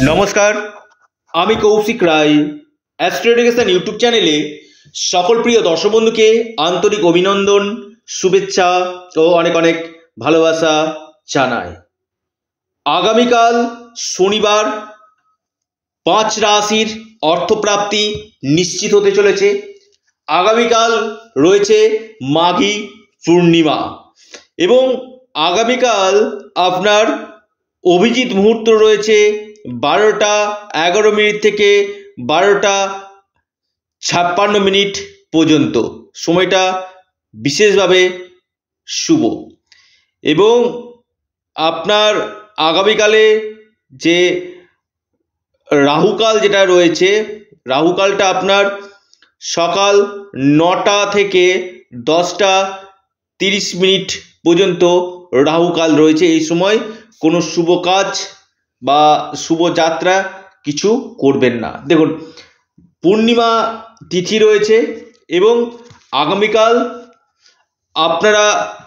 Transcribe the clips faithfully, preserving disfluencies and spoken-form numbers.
নমস্কার, আমি কৌশিক রায়। অ্যাস্ট্রোএডুকেশন ইউটিউব চ্যানেলে সকল প্রিয় দর্শক বন্ধুকে আন্তরিক অভিনন্দন, শুভেচ্ছা ও অনেক অনেক ভালোবাসা জানাই। আগামীকাল শনিবার পাঁচ রাশির অর্থপ্রাপ্তি নিশ্চিত হতে চলেছে। আগামীকাল রয়েছে মাঘী পূর্ণিমা এবং আগামীকাল আপনার অভিজিৎ মুহূর্ত রয়েছে বারোটা এগারো মিনিট থেকে বারোটা ছাপ্পান্ন মিনিট পর্যন্ত। সময়টা বিশেষভাবে শুভ এবং আপনার আগামীকালে যে রাহুকাল যেটা রয়েছে, রাহুকালটা আপনার সকাল নটা থেকে দশটা তিরিশ মিনিট পর্যন্ত রাহুকাল রয়েছে। এই সময় কোনো শুভ কাজ বা শুভ যাত্রা কিছু করবেন না। দেখুন, পূর্ণিমা তিথি রয়েছে এবং আগামীকাল আপনারা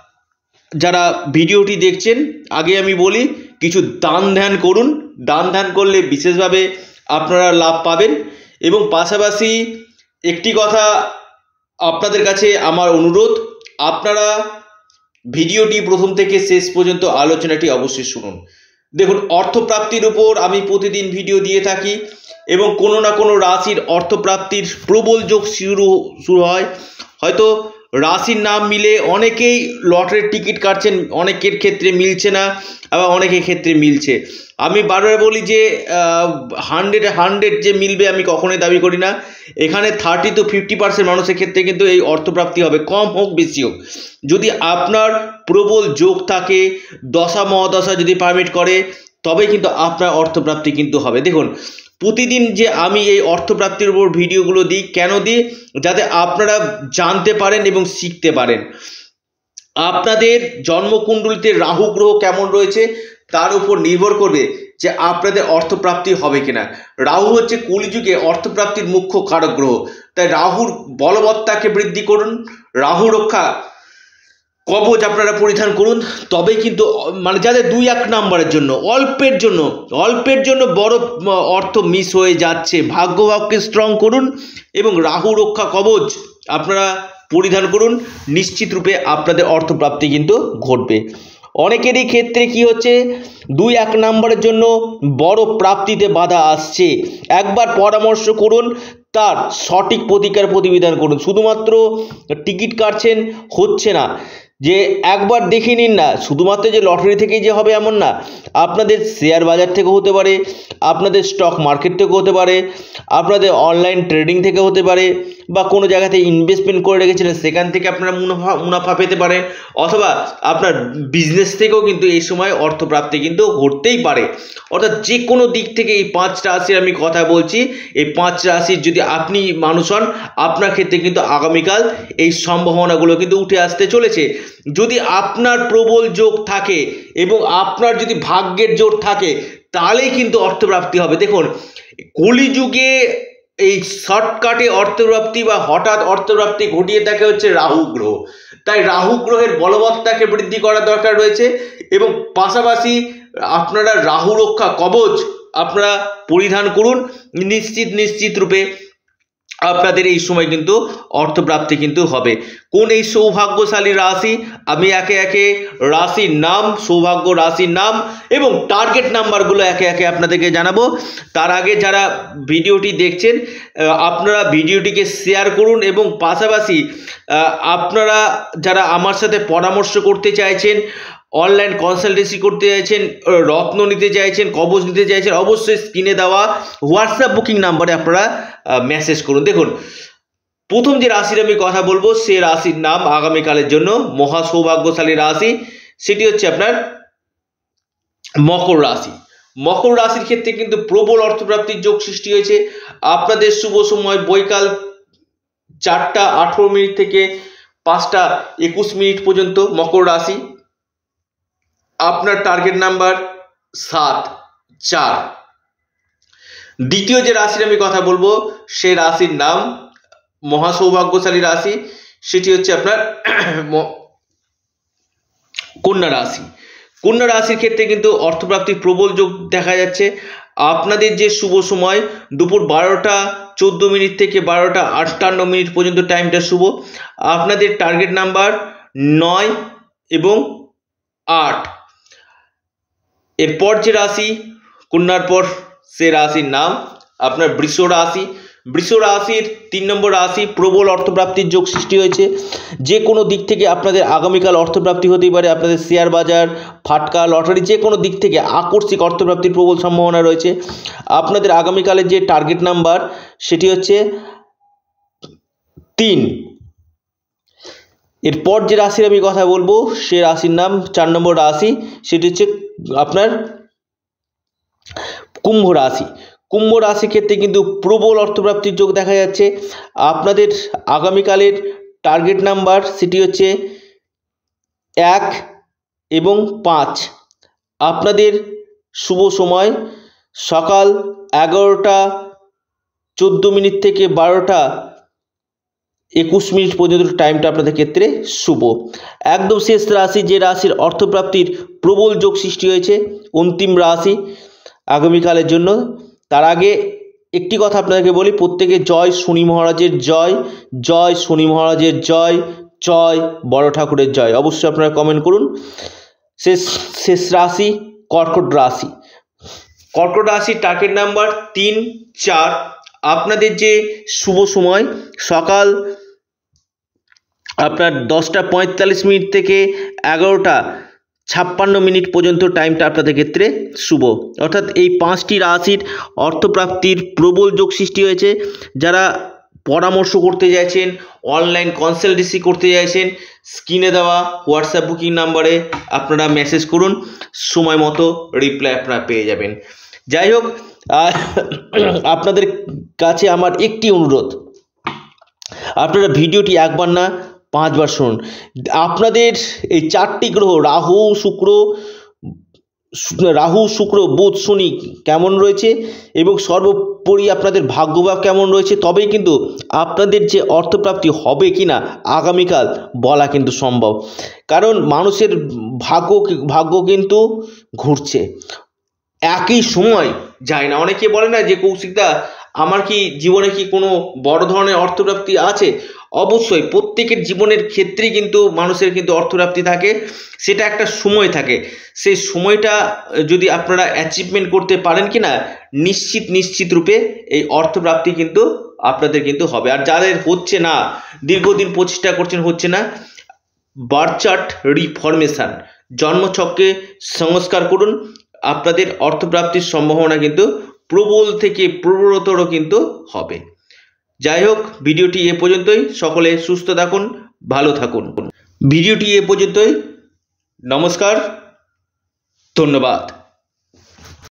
যারা ভিডিওটি দেখছেন, আগে আমি বলি কিছু দান ধ্যান করুন। দান ধ্যান করলে বিশেষভাবে আপনারা লাভ পাবেন এবং পাশাপাশি একটি কথা আপনাদের কাছে আমার অনুরোধ, আপনারা ভিডিওটি প্রথম থেকে শেষ পর্যন্ত আলোচনাটি অবশ্যই শুনুন। দেখুন, অর্থপ্রাপ্তির উপর আমি প্রতিদিন ভিডিও দিয়ে থাকি এবং কোনো না কোনো রাশির অর্থপ্রাপ্তির প্রবল যোগ শুরু শুরু হয়। হয়তো রাশির নাম মিলে অনেকেই লটারির টিকিট কাটছেন, অনেকের ক্ষেত্রে মিলছে না, আবার অনেকের ক্ষেত্রে মিলছে। আমি বারবার বলি যে হান্ড্রেড হান্ড্রেড যে মিলবে আমি কখনোই দাবি করি না। এখানে থার্টি টু ফিফটি পার্সেন্ট মানুষের ক্ষেত্রে কিন্তু এই অর্থপ্রাপ্তি হবে, কম হোক বেশি হোক। যদি আপনার প্রবল যোগ থাকে, দশা মহাদশা যদি পারমিট করে, তবে কিন্তু আপনার অর্থপ্রাপ্তি কিন্তু হবে। দেখুন, প্রতিদিন যে আমি এই অর্থপ্রাপ্তির উপর ভিডিওগুলো দিই, কেন দিই? যাতে আপনারা জানতে পারেন এবং শিখতে পারেন। আপনাদের জন্মকুণ্ডলিতে রাহু গ্রহ কেমন রয়েছে তার উপর নির্ভর করবে যে আপনাদের অর্থপ্রাপ্তি হবে কিনা। রাহু হচ্ছে কলিযুগে অর্থপ্রাপ্তির মুখ্য কারক গ্রহ। তাই রাহুর বলবত্তাকে বৃদ্ধি করুন, রাহু রক্ষা কবচ আপনারা পরিধান করুন, তবেই কিন্তু মানে যাদের দুই এক নাম্বারের জন্য অল্পের জন্য অল্পের জন্য বড় অর্থ মিস হয়ে যাচ্ছে, ভাগ্যভাবকে স্ট্রং করুন এবং রাহু রক্ষা কবচ আপনারা পরিধান করুন। নিশ্চিত রূপে আপনাদের অর্থপ্রাপ্তি কিন্তু ঘটবে। অনেকেরই ক্ষেত্রে কি হচ্ছে, দুই এক নাম্বারের জন্য বড় প্রাপ্তিতে বাধা আসছে। একবার পরামর্শ করুন, তার সঠিক প্রতিকার প্রতিবিধান করুন। শুধুমাত্র টিকিট কাটছেন, হচ্ছে না, যে একবার দেখে নিন না। শুধুমাত্র যে লটারি থেকেই যে হবে এমন না, আপনাদের শেয়ার বাজার থেকে হতে পারে, আপনাদের স্টক মার্কেট থেকে হতে পারে, আপনাদের অনলাইন ট্রেডিং থেকে হতে পারে, বা কোনো জায়গাতে ইনভেস্টমেন্ট করে রেখেছিলেন সেখান থেকে আপনারা মুনাফা মুনাফা পেতে পারেন, অথবা আপনার বিজনেস থেকেও কিন্তু এই সময় অর্থপ্রাপ্তি কিন্তু ঘটতেই পারে। অর্থাৎ যে কোনো দিক থেকে এই পাঁচ রাশির আমি কথা বলছি, এই পাঁচ রাশির যদি আপনি মানুষ হন, আপনার ক্ষেত্রে কিন্তু আগামীকাল এই সম্ভাবনাগুলো কিন্তু উঠে আসতে চলেছে। যদি আপনার প্রবল যোগ থাকে এবং আপনার যদি ভাগ্যের জোর থাকে, তাহলেই কিন্তু অর্থপ্রাপ্তি হবে। দেখুন, কলিযুগে এই শর্টকাটে অর্থপ্রাপ্তি বা হঠাৎ অর্থপ্রাপ্তি ঘটিয়ে থাকে হচ্ছে রাহু গ্রহ। তাই রাহু গ্রহের বলবত্তাকে বৃদ্ধি করা দরকার রয়েছে এবং পাশাপাশি আপনারা রাহু রক্ষা কবচ আপনারা পরিধান করুন। নিশ্চিত নিশ্চিত রূপে আপনাদের এই সময় কিন্তু অর্থপ্রাপ্তি কিন্তু হবে। কোন এই সৌভাগ্যশালী রাশি, আমি একে একে রাশির নাম, সৌভাগ্য রাশির নাম এবং টার্গেট নাম্বারগুলো একে একে আপনাদেরকে জানাবো। তার আগে যারা ভিডিওটি দেখছেন, আপনারা ভিডিওটিকে শেয়ার করুন এবং পাশাপাশি আপনারা যারা আমার সাথে পরামর্শ করতে চাইছেন, অনলাইন কনসালটেন্সি করতে চাইছেন, রত্ন নিতে চাইছেন, কবচ নিতে চাইছেন, অবশ্যই স্ক্রিনে দেওয়া হোয়াটসঅ্যাপ বুকিং নাম্বারে আপনারা মেসেজ করুন। দেখুন, প্রথম যে রাশির আমি কথা বলবো, সে রাশির নাম আগামীকালের জন্য মহা সৌভাগ্যশালী রাশি, সেটি হচ্ছে আপনার মকর রাশি। মকর রাশির ক্ষেত্রে কিন্তু প্রবল অর্থপ্রাপ্তির যোগ সৃষ্টি হয়েছে। আপনাদের শুভ সময় বৈকাল চারটা আঠেরো মিনিট থেকে পাঁচটা একুশ মিনিট পর্যন্ত মকর রাশি। আপনার টার্গেট নাম্বার সাত চার। দ্বিতীয় যে রাশির আমি কথা বলবো, সে রাশির নাম মহা সৌভাগ্যশালী রাশি, সেটি হচ্ছে আপনার কন্যা রাশি। কন্যা রাশির ক্ষেত্রে কিন্তু অর্থপ্রাপ্তির প্রবল যোগ দেখা যাচ্ছে। আপনাদের যে শুভ সময় দুপুর বারোটা চোদ্দ মিনিট থেকে বারোটা আটান্ন মিনিট পর্যন্ত টাইমটা শুভ। আপনাদের টার্গেট নাম্বার নয় এবং আট। এরপর যে রাশি, কন্যার পর সে রাশির নাম আপনার বৃষ রাশি। বৃষ রাশির তিন নম্বর রাশি। প্রবল অর্থপ্রাপ্তির যোগ সৃষ্টি হয়েছে। যে কোনো দিক থেকে আপনাদের আগামীকাল অর্থপ্রাপ্তি হতেই পারে। আপনাদের শেয়ার বাজার, ফাটকা, লটারি যে কোনো দিক থেকে আকস্মিক অর্থপ্রাপ্তির প্রবল সম্ভাবনা রয়েছে। আপনাদের আগামীকালের যে টার্গেট নাম্বার সেটি হচ্ছে তিন। এরপর যে রাশির আমি কথা বলবো সে রাশির নাম চার নম্বর রাশি, সেটি হচ্ছে আপনার কুম্ভ রাশি। কুম্ভ রাশির ক্ষেত্রে কিন্তু প্রবল অর্থপ্রাপ্তির যোগ দেখা যাচ্ছে। আপনাদের আগামীকালের টার্গেট নাম্বার সেটি হচ্ছে এক এবং পাঁচ। আপনাদের শুভ সময় সকাল এগারোটা চোদ্দো মিনিট থেকে বারোটা একুশ মিনিট পর্যন্ত টাইমটা আপনাদের ক্ষেত্রে শুভ। একদম শেষ রাশি, যে রাশির অর্থপ্রাপ্তির প্রবল যোগ সৃষ্টি হয়েছে, অন্তিম রাশি আগামীকালের জন্য। তার আগে একটি কথা আপনাদেরকে বলি, প্রত্যেকে জয় শনি মহারাজের জয়, জয় শনি মহারাজের জয়, জয় বড় ঠাকুরের জয় অবশ্যই আপনারা কমেন্ট করুন। শেষ শেষ রাশি কর্কট রাশি। কর্কট রাশির টার্গেট নাম্বার তিন চার। আপনাদের যে শুভ সময় সকাল আপনার দশটা পঁয়তাল্লিশ মিনিট থেকে এগারোটা ছাপ্পান্ন মিনিট পর্যন্ত টাইমটা আপনাদের ক্ষেত্রে শুভ। অর্থাৎ এই পাঁচটি রাশির অর্থপ্রাপ্তির প্রবল যোগ সৃষ্টি হয়েছে। যারা পরামর্শ করতে চাইছেন, অনলাইন কনসালটেন্সি করতে চাইছেন, স্ক্রিনে দেওয়া হোয়াটসঅ্যাপ বুকিং নাম্বারে আপনারা মেসেজ করুন, সময় মতো রিপ্লাই আপনারা পেয়ে যাবেন। যাই হোক, আপনাদের কাছে আমার একটি অনুরোধ, আপনারা ভিডিওটি একবার না পাঁচবার শুনুন। আপনাদের এই চারটি গ্রহ রাহু শুক্র রাহু শুক্র বুধ শনি কেমন রয়েছে এবং সর্বোপরি আপনাদের ভাগ্যভাব কেমন রয়েছে, তবেই কিন্তু আপনাদের যে অর্থপ্রাপ্তি হবে কি না আগামীকাল বলা কিন্তু সম্ভব। কারণ মানুষের ভাগ্য ভাগ্য কিন্তু ঘুরছে, একই সময় যায় না। অনেকে বলে না যে কৌশিকদা আমার কি জীবনে কি কোনো বড় ধরনের অর্থপ্রাপ্তি আছে? অবশ্যই প্রত্যেকের জীবনের ক্ষেত্রেই কিন্তু মানুষের কিন্তু অর্থপ্রাপ্তি থাকে, সেটা একটা সময় থাকে। সেই সময়টা যদি আপনারা অ্যাচিভমেন্ট করতে পারেন কি না, নিশ্চিত নিশ্চিত রূপে এই অর্থপ্রাপ্তি কিন্তু আপনাদের কিন্তু হবে। আর যাদের হচ্ছে না, দীর্ঘদিন প্রচেষ্টা করছেন হচ্ছে না, বার্থ চার্ট রিফরমেশন, জন্মছককে সংস্কার করুন, আপনাদের অর্থপ্রাপ্তির সম্ভাবনা কিন্তু প্রবল থেকে প্রবলতর কিন্তু হবে। যাই হোক, ভিডিওটি এ পর্যন্তই। সকলে সুস্থ থাকুন, ভালো থাকুন। ভিডিওটি এ পর্যন্তই। নমস্কার, ধন্যবাদ।